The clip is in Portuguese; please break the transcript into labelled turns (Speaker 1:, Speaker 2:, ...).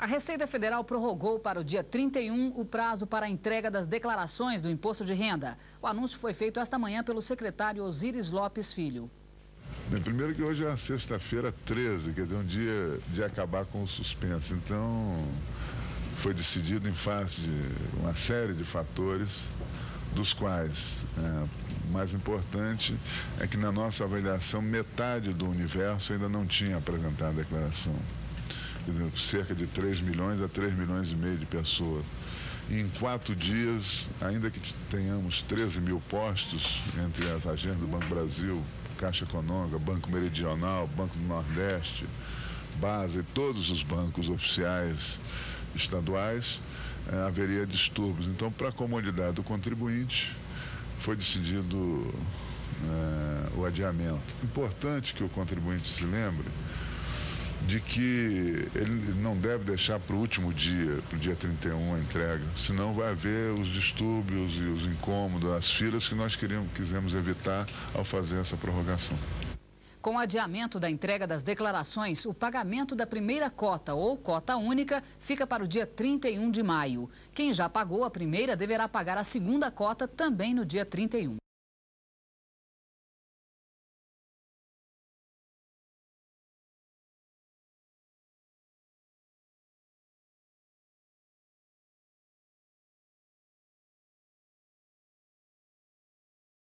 Speaker 1: A Receita Federal prorrogou para o dia 31 o prazo para a entrega das declarações do imposto de renda. O anúncio foi feito esta manhã pelo secretário Osíris Lopes Filho.
Speaker 2: Bem, primeiro que hoje é a sexta-feira 13, quer dizer, um dia de acabar com o suspenso. Então, foi decidido em face de uma série de fatores, dos quais o mais importante é que na nossa avaliação metade do universo ainda não tinha apresentado a declaração. Quer dizer, cerca de 3 milhões a 3 milhões e meio de pessoas. E em 4 dias, ainda que tenhamos 13 mil postos entre as agências do Banco Brasil, Caixa Econômica, Banco Meridional, Banco do Nordeste, Basa e todos os bancos oficiais estaduais, haveria distúrbios. Então, para a comodidade do contribuinte, foi decidido o adiamento. Importante que o contribuinte se lembre de que ele não deve deixar para o último dia, para o dia 31 a entrega, senão vai haver os distúrbios e os incômodos, as filas que nós quisemos evitar ao fazer essa prorrogação.
Speaker 1: Com o adiamento da entrega das declarações, o pagamento da primeira cota ou cota única fica para o dia 31 de maio. Quem já pagou a primeira deverá pagar a segunda cota também no dia 31.